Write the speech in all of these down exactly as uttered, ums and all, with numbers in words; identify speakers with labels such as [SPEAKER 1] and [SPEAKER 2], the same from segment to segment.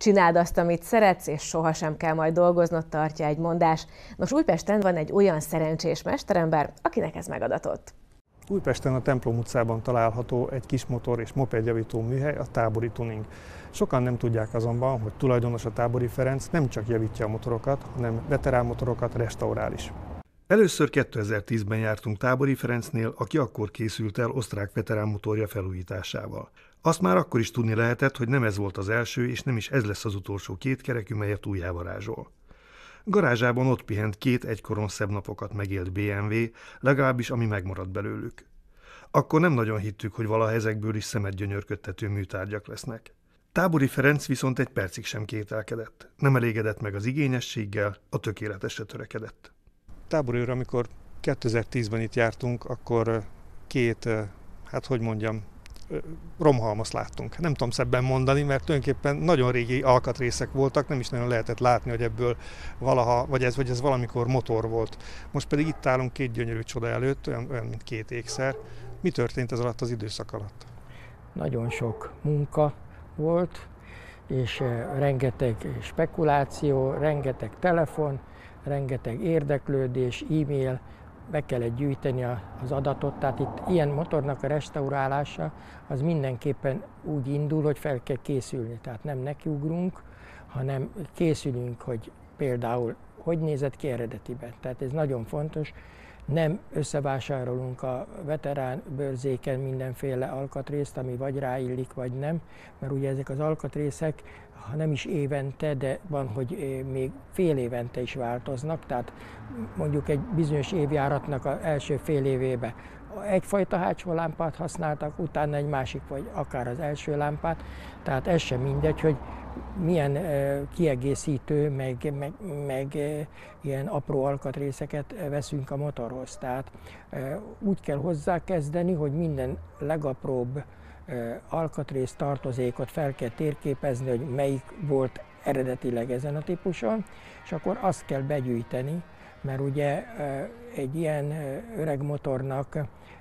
[SPEAKER 1] Csináld azt, amit szeretsz, és sohasem kell majd dolgoznod, tartja egy mondás. Nos, Újpesten van egy olyan szerencsés mesterember, akinek ez megadatott.
[SPEAKER 2] Újpesten a Templom utcában található egy kis motor és mopedjavító műhely, a Tábori Tuning. Sokan nem tudják azonban, hogy tulajdonos a Tábori Ferenc nem csak javítja a motorokat, hanem veterán motorokat restaurál is. Először kétezer-tízben jártunk Tábori Ferencnél, aki akkor készült el osztrák veterán motorja felújításával. Azt már akkor is tudni lehetett, hogy nem ez volt az első, és nem is ez lesz az utolsó két kerekű, melyet újjávarázsol. Garázsában ott pihent két egykoron szebb napokat megélt bé em vé, legalábbis ami megmaradt belőlük. Akkor nem nagyon hittük, hogy valaha ezekből is szemet gyönyörködtető műtárgyak lesznek. Tábori Ferenc viszont egy percig sem kételkedett. Nem elégedett meg az igényességgel, a tökéletesre törekedett. Tábori úr, amikor kétezer-tízben itt jártunk, akkor két, hát hogy mondjam, romhalmazt láttunk. Nem tudom szebben mondani, mert tulajdonképpen nagyon régi alkatrészek voltak, nem is nagyon lehetett látni, hogy ebből valaha, vagy ez, vagy ez valamikor motor volt. Most pedig itt állunk két gyönyörű csoda előtt, olyan, olyan mint két ékszer. Mi történt ez alatt az időszak alatt?
[SPEAKER 3] Nagyon sok munka volt, és rengeteg spekuláció, rengeteg telefon, rengeteg érdeklődés, e-mail, be kellett gyűjteni az adatot, tehát itt ilyen motornak a restaurálása az mindenképpen úgy indul, hogy fel kell készülni, tehát nem nekiugrunk, hanem készülünk, hogy például hogy nézett ki eredetiben. Tehát ez nagyon fontos, nem összevásárolunk a veterán bőrzéken mindenféle alkatrészt, ami vagy ráillik, vagy nem, mert ugye ezek az alkatrészek, ha nem is évente, de van, hogy még fél évente is változnak, tehát mondjuk egy bizonyos évjáratnak az első fél évében egyfajta hátsó lámpát használtak, utána egy másik, vagy akár az első lámpát, tehát ez sem mindegy, hogy milyen kiegészítő, meg, meg, meg ilyen apró alkatrészeket veszünk a motorhoz. Tehát úgy kell hozzákezdeni, hogy minden legapróbb alkatrész tartozékot fel kell térképezni, hogy melyik volt eredetileg ezen a típuson, és akkor azt kell begyűjteni, mert ugye egy ilyen öreg motornak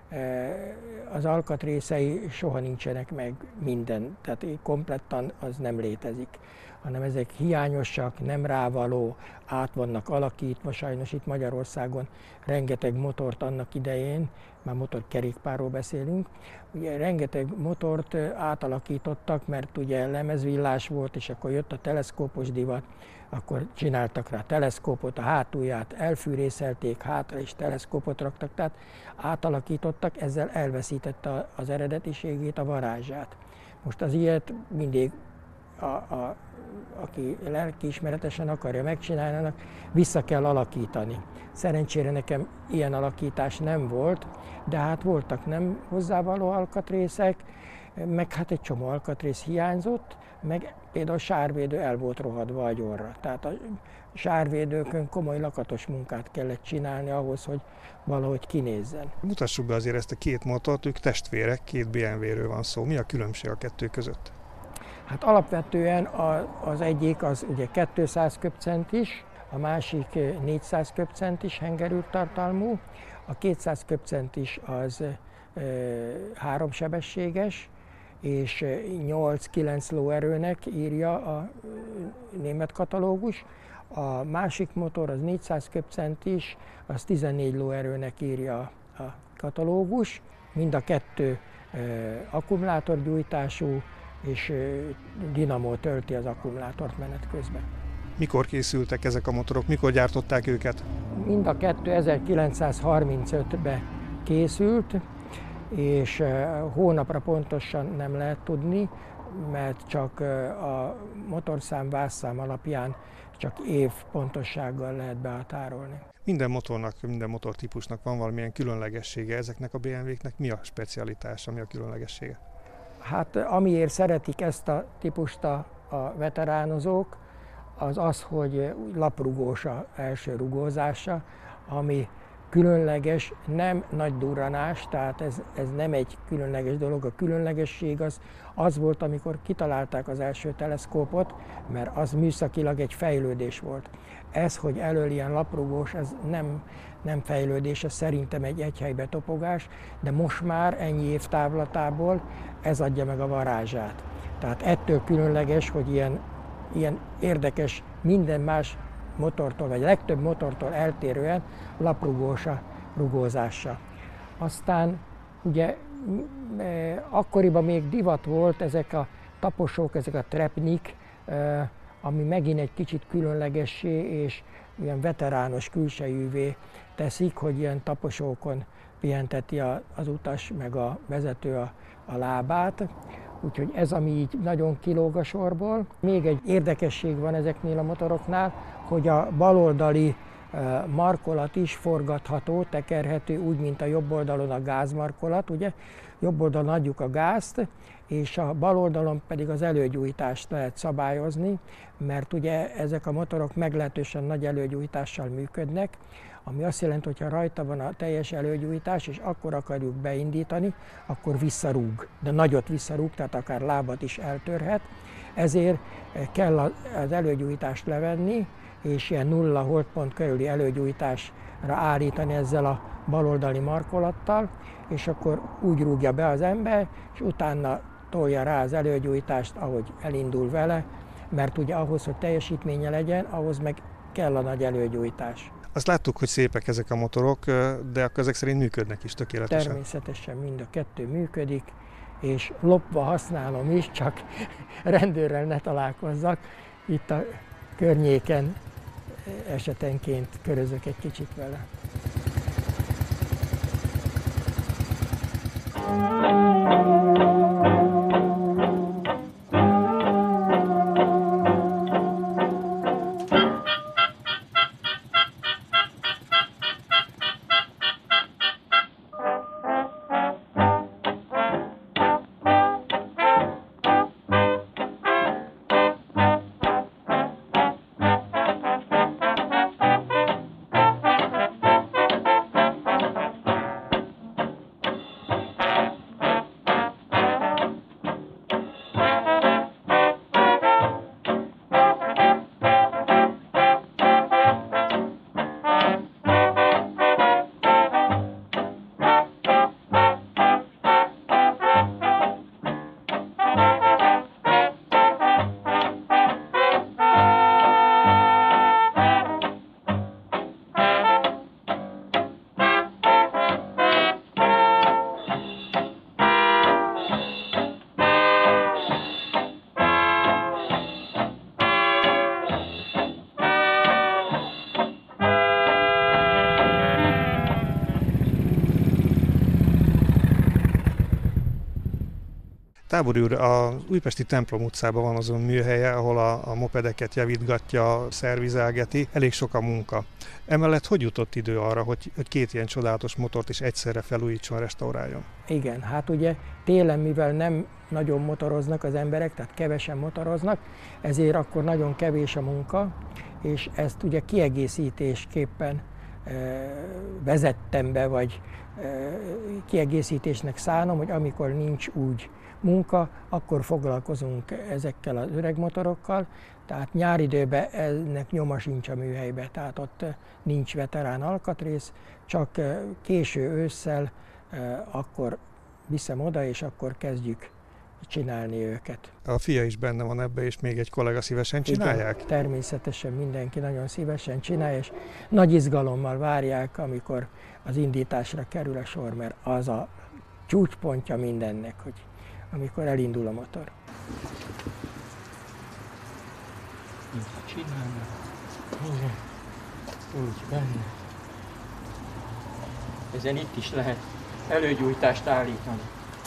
[SPEAKER 3] az alkatrészei soha nincsenek meg minden, tehát komplettan az nem létezik, hanem ezek hiányosak, nem rávaló, át vannak alakítva, sajnos itt Magyarországon rengeteg motort annak idején, már motorkerékpárról beszélünk, ugye rengeteg motort átalakítottak, mert ugye lemezvillás volt, és akkor jött a teleszkópos divat, akkor csináltak rá teleszkópot, a hátulját elfűrészelték, hátra és teleszkópot raktak, tehát átalakítottak, ezzel elveszítette az eredetiségét, a varázsát. Most az ilyet mindig, a, a, aki lelkiismeretesen akarja megcsinálni, annak vissza kell alakítani. Szerencsére nekem ilyen alakítás nem volt, de hát voltak nem hozzávaló alkatrészek, meg hát egy csomó alkatrész hiányzott, meg például a sárvédő el volt rohadva agyonra. Tehát a sárvédőkön komoly lakatos munkát kellett csinálni ahhoz, hogy valahogy kinézzen.
[SPEAKER 2] Mutassuk be azért ezt a két motort, ők testvérek, két bé em vé-ről van szó. Mi a különbség a kettő között?
[SPEAKER 3] Hát alapvetően az egyik az ugye kétszáz köbcentis, a másik négyszáz köbcentis hengerűrtartalmú, a kétszáz köbcentis az háromsebességes, és nyolc-kilenc lóerőnek írja a német katalógus. A másik motor az négyszáz köbcentis, az tizennégy lóerőnek írja a katalógus. Mind a kettő akkumulátorgyújtású, és dinamó tölti az akkumulátort menet közben.
[SPEAKER 2] Mikor készültek ezek a motorok, mikor gyártották őket?
[SPEAKER 3] Mind a kettő ezerkilencszázharmincötben készült, és hónapra pontosan nem lehet tudni, mert csak a motorszám, vászszám alapján csak év pontossággal lehet behatárolni.
[SPEAKER 2] Minden motornak, minden motortípusnak van valamilyen különlegessége. Ezeknek a bé em vé-knek mi a specialitása, mi a különlegessége?
[SPEAKER 3] Hát amiért szeretik ezt a típust a, a veteránozók, az az, hogy laprugós az első rugózása, ami különleges, nem nagy durranás, tehát ez, ez nem egy különleges dolog. A különlegesség az, az volt, amikor kitalálták az első teleszkópot, mert az műszakilag egy fejlődés volt. Ez, hogy elől ilyen laprugós, ez nem, nem fejlődés, ez szerintem egy egyhelybe topogás, de most már ennyi év távlatából ez adja meg a varázsát. Tehát ettől különleges, hogy ilyen ilyen érdekes, minden más motortól, vagy legtöbb motortól eltérően laprugós a rugózása. Aztán ugye akkoriban még divat volt ezek a taposók, ezek a trepnik, ami megint egy kicsit különlegessé és ilyen veterános külsejűvé teszik, hogy ilyen taposókon pihenteti az utas meg a vezető a, a lábát. Úgyhogy ez, ami így nagyon kilóg a sorból. Még egy érdekesség van ezeknél a motoroknál, hogy a baloldali markolat is forgatható, tekerhető, úgy, mint a jobb oldalon a gázmarkolat, ugye? Jobb oldalon adjuk a gázt, és a bal oldalon pedig az előgyújtást lehet szabályozni, mert ugye ezek a motorok meglehetősen nagy előgyújtással működnek, ami azt jelenti, hogy ha rajta van a teljes előgyújtás, és akkor akarjuk beindítani, akkor visszarúg, de nagyot visszarúg, tehát akár lábat is eltörhet. Ezért kell az előgyújtást levenni, és ilyen nulla holdpont körüli előgyújtásra állítani ezzel a baloldali markolattal, és akkor úgy rúgja be az ember, és utána tolja rá az előgyújtást, ahogy elindul vele, mert ugye ahhoz, hogy teljesítménye legyen, ahhoz meg kell a nagy előgyújtás.
[SPEAKER 2] Azt láttuk, hogy szépek ezek a motorok, de akkor ezek szerint működnek is tökéletesen.
[SPEAKER 3] Természetesen mind a kettő működik, és lopva használom is, csak rendőrrel ne találkozzak. Itt a környéken esetenként körözök egy kicsit vele.
[SPEAKER 2] Tábori úr, az újpesti Templom utcában van azon műhelye, ahol a, a mopedeket javítgatja, szervizelgeti, elég sok a munka. Emellett hogy jutott idő arra, hogy, hogy két ilyen csodálatos motort is egyszerre felújítson, restauráljon?
[SPEAKER 3] Igen, hát ugye télen, mivel nem nagyon motoroznak az emberek, tehát kevesen motoroznak, ezért akkor nagyon kevés a munka, és ezt ugye kiegészítésképpen e, vezettem be, vagy e, kiegészítésnek szánom, hogy amikor nincs úgy munka, akkor foglalkozunk ezekkel az öreg motorokkal, tehát nyáridőben ennek nyoma sincs a műhelybe, tehát ott nincs veterán alkatrész, csak késő ősszel akkor viszem oda, és akkor kezdjük csinálni őket.
[SPEAKER 2] A fia is benne van ebbe, és még egy kollega szívesen csinálják?
[SPEAKER 3] Igen, természetesen mindenki nagyon szívesen csinálja, és nagy izgalommal várják, amikor az indításra kerül a sor, mert az a csúcspontja mindennek, hogy amikor elindul a motor. Így csinálnak, igen, úgy benne. Ezen itt is lehet előgyújtást állítani.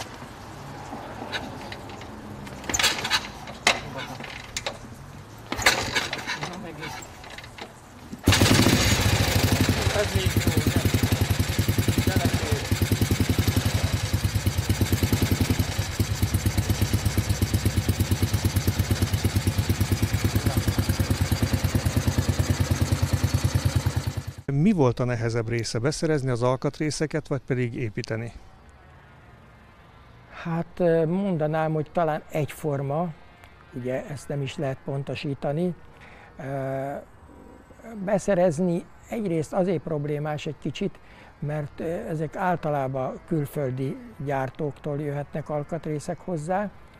[SPEAKER 3] Na, meg itt. Ez még jó, nem?
[SPEAKER 2] Mi volt a nehezebb része? Beszerezni az alkatrészeket, vagy pedig építeni?
[SPEAKER 3] Hát mondanám, hogy talán egyforma, ugye ezt nem is lehet pontosítani. Beszerezni egyrészt azért problémás egy kicsit, mert ezek általában külföldi gyártóktól jöhetnek alkatrészek hozzá,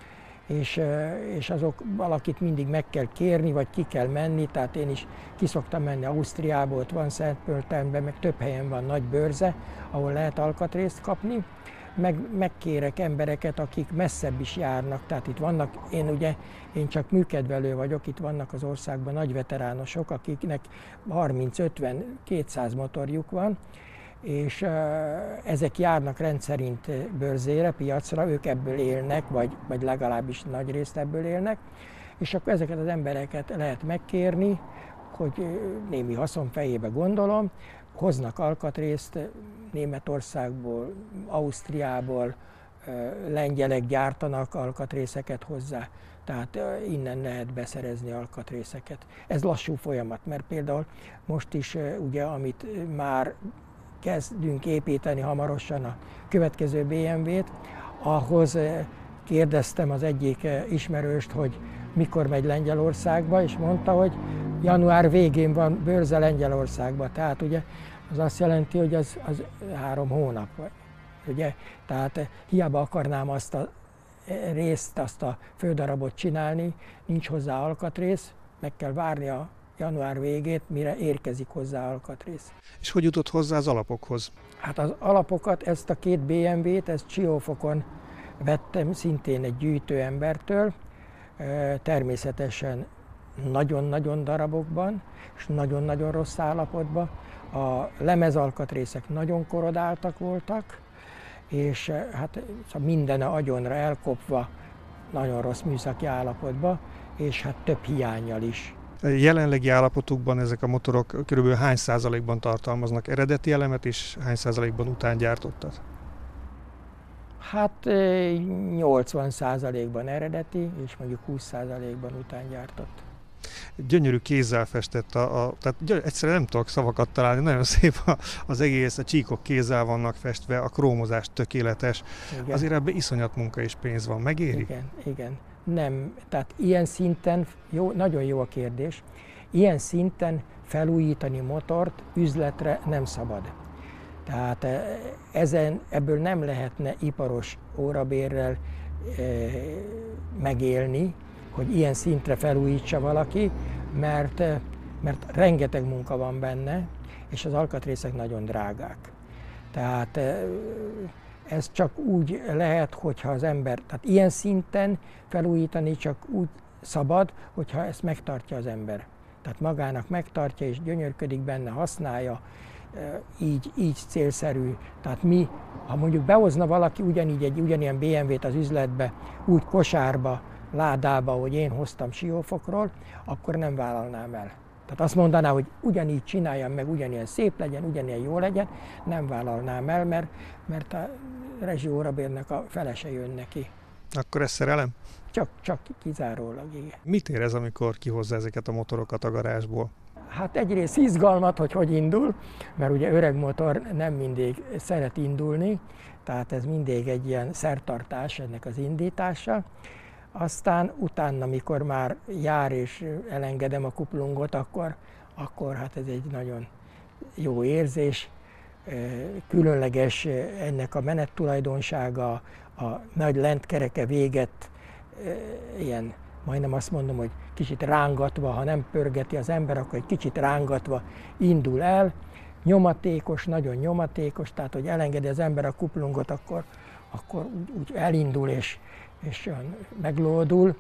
[SPEAKER 3] és, és azok valakit mindig meg kell kérni, vagy ki kell menni, tehát én is ki szoktam menni Ausztriából, ott van Szentpöltenben, meg több helyen van nagy bőrze, ahol lehet alkatrészt kapni, meg megkérek embereket, akik messzebb is járnak, tehát itt vannak, én ugye, én csak műkedvelő vagyok, itt vannak az országban nagy veteránosok, akiknek harminc, ötven, kétszáz motorjuk van, és uh, ezek járnak rendszerint bőrzére, piacra, ők ebből élnek, vagy, vagy legalábbis nagy részt ebből élnek, és akkor ezeket az embereket lehet megkérni, hogy némi haszon fejébe gondolom, hoznak alkatrészt Németországból, Ausztriából, lengyelek gyártanak alkatrészeket hozzá, tehát innen lehet beszerezni alkatrészeket. Ez lassú folyamat, mert például most is ugye, amit már kezdünk építeni hamarosan a következő bé em vét, ahhoz kérdeztem az egyik ismerőst, hogy mikor megy Lengyelországba, és mondta, hogy január végén van bőrze Lengyelországba, tehát ugye az azt jelenti, hogy az, az három hónap. Ugye? Tehát hiába akarnám azt a részt, azt a fődarabot csinálni, nincs hozzá alkatrész, meg kell várni a január végét, mire érkezik hozzá alkatrész.
[SPEAKER 2] És hogy jutott hozzá az alapokhoz?
[SPEAKER 3] Hát az alapokat, ezt a két bé em vét, ezt Siófokon vettem szintén egy gyűjtő embertől, természetesen nagyon-nagyon darabokban, és nagyon-nagyon rossz állapotban. A lemezalkatrészek nagyon korodáltak voltak, és hát minden a agyonra elkopva, nagyon rossz műszaki állapotban, és hát több hiánnyal is.
[SPEAKER 2] Jelenlegi állapotukban ezek a motorok körülbelül hány százalékban tartalmaznak eredeti elemet, és hány százalékban utángyártottat?
[SPEAKER 3] Hát nyolcvan százalékban eredeti, és mondjuk húsz százalékban utángyártott.
[SPEAKER 2] Gyönyörű kézzel festett, a, a, tehát egyszerűen nem tudok szavakat találni, nagyon szép a, az egész, a csíkok kézzel vannak festve, a krómozás tökéletes. Igen. Azért ebben iszonyat munka és pénz van, megéri?
[SPEAKER 3] Igen, igen. Nem, tehát ilyen szinten, jó, nagyon jó a kérdés, ilyen szinten felújítani motort üzletre nem szabad. Tehát ezen, ebből nem lehetne iparos órabérrel e, megélni, hogy ilyen szintre felújítsa valaki, mert, mert rengeteg munka van benne, és az alkatrészek nagyon drágák. Tehát ez csak úgy lehet, hogyha az ember, tehát ilyen szinten felújítani csak úgy szabad, hogyha ezt megtartja az ember. Tehát magának megtartja és gyönyörködik benne, használja, így, így célszerű. Tehát mi, ha mondjuk behozna valaki ugyanígy egy ugyanilyen bé em vét az üzletbe, úgy kosárba, ládába, hogy én hoztam Siófokról, akkor nem vállalnám el. Tehát azt mondaná, hogy ugyanígy csináljam meg, ugyanilyen szép legyen, ugyanilyen jó legyen, nem vállalnám el, mert, mert a rezsi órabérnek a fele se jön neki.
[SPEAKER 2] Akkor ez szerelem?
[SPEAKER 3] Csak, csak kizárólag, igen.
[SPEAKER 2] Mit érez, amikor kihozza ezeket a motorokat a garázsból?
[SPEAKER 3] Hát egyrészt izgalmat, hogy hogy indul, mert ugye öreg motor nem mindig szeret indulni, tehát ez mindig egy ilyen szertartás ennek az indítása. Aztán utána, mikor már jár és elengedem a kuplungot, akkor, akkor hát ez egy nagyon jó érzés. Különleges ennek a menettulajdonsága, a nagy lentkereke véget, ilyen majdnem azt mondom, hogy kicsit rángatva, ha nem pörgeti az ember, akkor egy kicsit rángatva indul el. Nyomatékos, nagyon nyomatékos, tehát hogy elengedi az ember a kuplungot, akkor, akkor úgy, úgy elindul és, és meglódul.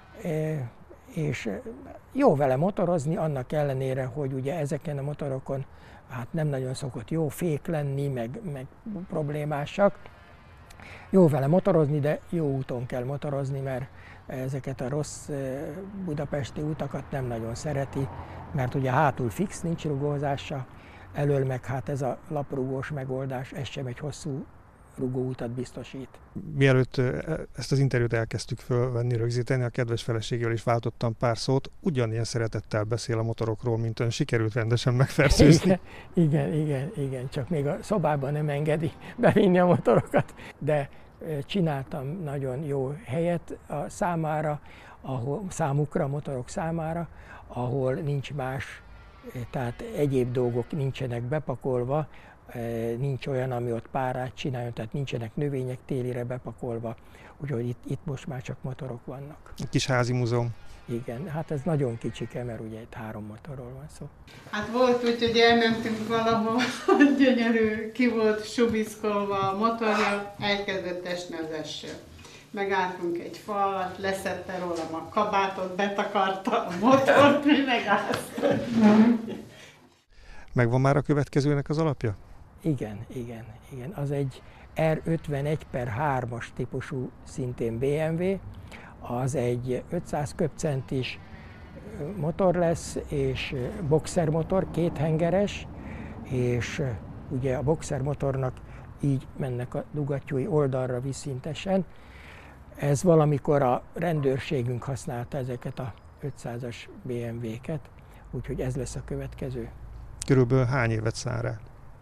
[SPEAKER 3] És jó vele motorozni, annak ellenére, hogy ugye ezeken a motorokon hát nem nagyon szokott jó fék lenni, meg, meg problémásak. Jó vele motorozni, de jó úton kell motorozni, mert ezeket a rossz budapesti utakat nem nagyon szereti, mert ugye hátul fix, nincs rugózása, elől meg hát ez a laprugós megoldás, ez sem egy hosszú rugóutat biztosít.
[SPEAKER 2] Mielőtt ezt az interjút elkezdtük fölvenni, rögzíteni, a kedves feleségével is váltottam pár szót, ugyanilyen szeretettel beszél a motorokról, mint ön, sikerült rendesen megfertőzni.
[SPEAKER 3] Igen, igen, igen, igen, csak még a szobában nem engedi bevinni a motorokat, de csináltam nagyon jó helyet a számára, ahol, számukra, a motorok számára, ahol nincs más, tehát egyéb dolgok nincsenek bepakolva, nincs olyan, ami ott párát csináljon, tehát nincsenek növények télire bepakolva, úgyhogy itt, itt most már csak motorok vannak.
[SPEAKER 2] Egy kis házi múzeum.
[SPEAKER 3] Igen, hát ez nagyon kicsike, mert ugye itt három motorról van szó.
[SPEAKER 4] Hát volt úgy, hogy elmentünk valahol, gyönyörű, ki volt subiszkolva a motorja, elkezdett esni az eső. Megálltunk egy fa alatt, leszedte rólam a kabátot, betakarta a motort, mi megálltunk.
[SPEAKER 2] Megvan már a következőnek az alapja?
[SPEAKER 3] Igen, igen, igen. Az egy R ötvenegy per hármas típusú, szintén bé em vé, az egy ötszáz köbcentis motor lesz, és boxer motor, kéthengeres, és ugye a boxer motornak így mennek a dugattyúi oldalra vízszintesen. Ez valamikor a rendőrségünk használta ezeket a ötszázas bé em véket, úgyhogy ez lesz a következő.
[SPEAKER 2] Körülbelül hány évet száll rá?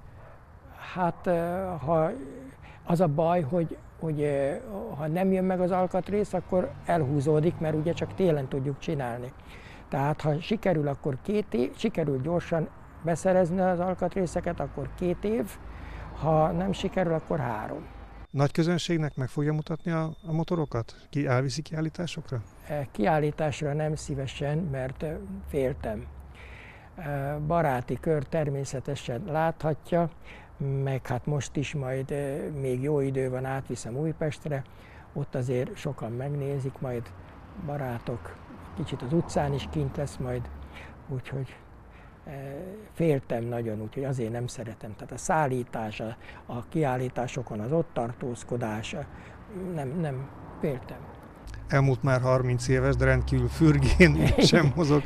[SPEAKER 3] Hát ha az a baj, hogy, hogy ha nem jön meg az alkatrész, akkor elhúzódik, mert ugye csak télen tudjuk csinálni. Tehát ha sikerül, akkor két év, sikerül gyorsan beszerezni az alkatrészeket, akkor két év, ha nem sikerül, akkor három.
[SPEAKER 2] Nagy közönségnek meg fogja mutatni a, a motorokat? Ki elviszi kiállításokra?
[SPEAKER 3] Kiállításra nem szívesen, mert féltem. Baráti kör természetesen láthatja, meg hát most is majd még jó idő van, átviszem Újpestre, ott azért sokan megnézik, majd barátok, kicsit az utcán is kint lesz majd, úgyhogy féltem nagyon, úgyhogy azért nem szeretem. Tehát a szállítás, a, a kiállításokon, az ott tartózkodás, nem, nem féltem.
[SPEAKER 2] Elmúlt már harminc éves, de rendkívül fürgén, sem mozog.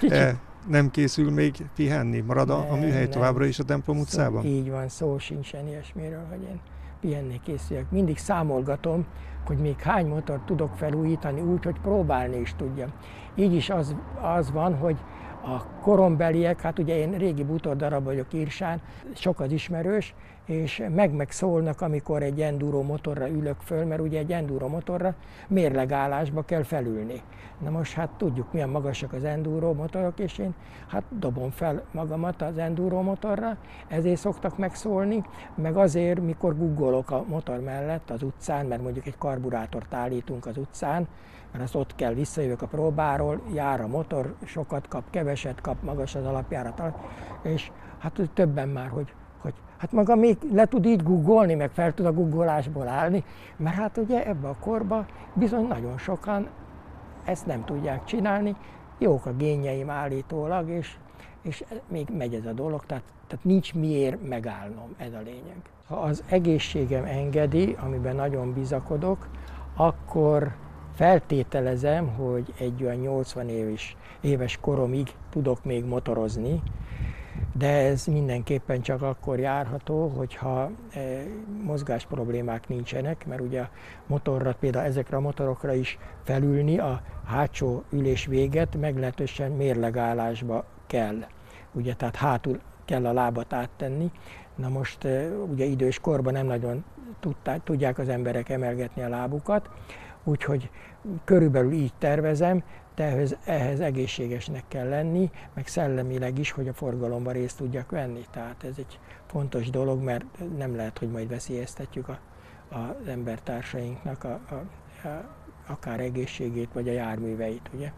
[SPEAKER 2] Nem készül még pihenni? Marad a, a műhely nem, továbbra is a templom utcában?
[SPEAKER 3] Szó, így van, szó sincsen ilyesmiről, hogy én pihenni készüljek. Mindig számolgatom, hogy még hány motort tudok felújítani úgy, hogy próbálni is tudjam. Így is az, az van, hogy a korombeliek, hát ugye én régi bútordarab vagyok Irsán, sok az ismerős, és meg-meg szólnak, amikor egy enduro motorra ülök föl, mert ugye egy enduro motorra mérlegállásba kell felülni. Na most hát tudjuk, milyen magasak az enduro motorok, és én hát dobom fel magamat az enduro motorra, ezért szoktak megszólni, meg azért, mikor guggolok a motor mellett az utcán, mert mondjuk egy karburátort állítunk az utcán, mert azt ott kell, visszajövök a próbáról, jár a motor, sokat kap, keveset kap, magas az alapjárat, és hát többen már, hogy, hogy hát maga még le tud így googolni, meg fel tud a googolásból állni, mert hát ugye ebbe a korba bizony nagyon sokan ezt nem tudják csinálni, jók a génjeim állítólag, és, és még megy ez a dolog, tehát, tehát nincs miért megállnom, ez a lényeg. Ha az egészségem engedi, amiben nagyon bizakodok, akkor feltételezem, hogy egy olyan nyolcvan éves, éves koromig tudok még motorozni, de ez mindenképpen csak akkor járható, hogyha e, mozgás problémák nincsenek, mert ugye a motorra, például ezekre a motorokra is felülni a hátsó ülés véget meglehetősen mérlegállásba kell. Ugye, tehát hátul kell a lábat áttenni. Na most e, ugye idős korban nem nagyon tudták, tudják az emberek emelgetni a lábukat, úgyhogy körülbelül így tervezem, de ehhez, ehhez egészségesnek kell lenni, meg szellemileg is, hogy a forgalomban részt tudjak venni. Tehát ez egy fontos dolog, mert nem lehet, hogy majd veszélyeztetjük a, az embertársainknak a, a, a, akár egészségét, vagy a járműveit, ugye?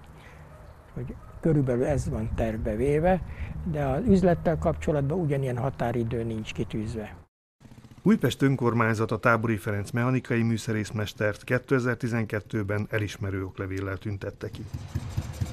[SPEAKER 3] Hogy körülbelül ez van tervbe véve, de az üzlettel kapcsolatban ugyanilyen határidő nincs kitűzve.
[SPEAKER 2] Újpest önkormányzata Tábori Ferenc mechanikai műszerészmestert kétezer-tizenkettőben elismerő oklevéllel tüntette ki.